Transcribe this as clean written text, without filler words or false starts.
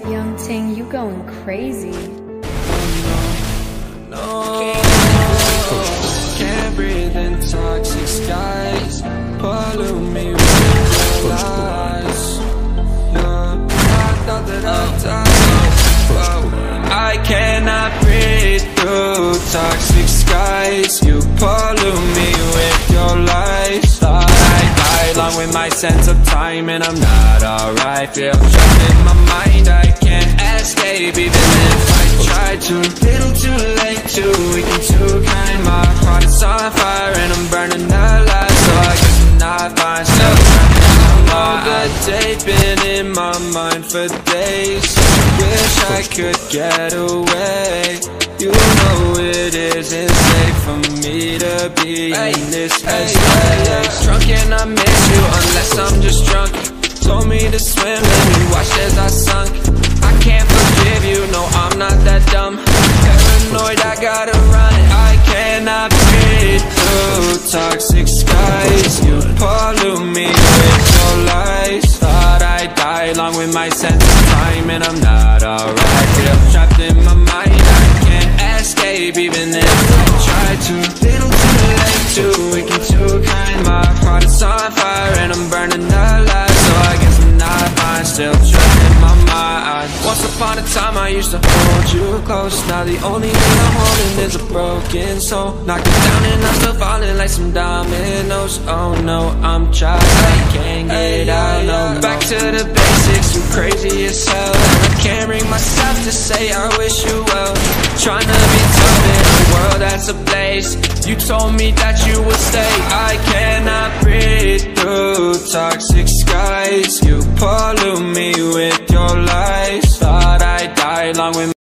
Young Ting, you going crazy. No, can't breathe in toxic skies. Pollute me with your lies. No, I thought that I'd die. I cannot breathe through toxic skies. You pollute me with your lies. Thought I'd die along with my sense of time, and I'm not alright. Feel trapped in my mind, I can't escape even if I try to. Little too late, too weak and too kind. My heart is on fire and I'm burning alive, so I guess I'm not fine. Still trying all the day, been in my mind for days. Wish I could get away. You know it isn't safe for me to be in this headspace. Drunk and I miss you unless I'm just drunk. Told me to swim and you watched as I sunk. I can't forgive you, no I'm not that dumb. Paranoid, I gotta run. I cannot breathe through toxic skies. You pollute me with your lies. Thought I'd die along with my sense of time, and I'm not alright. Feel trapped in my mind, I can't escape even if I try to. Little too late, too weak and too kind. My heart is on fire and I'm burning alive, so I guess I'm not fine. Still trapped in my mind. Once upon a time I used to hold you close. Now the only thing I'm holding is a broken soul. Knocked it down and I'm still falling like some dominoes. Oh no, I'm trapped, I can't get out, no. Back to the basics, I'm crazy as hell, and I can't bring myself to say I wish you well. Trying to be tough in a world that's ablaze. You told me that you would stay. I cannot breathe through toxic skies. You pollute me with your lies. Thought I'd die along with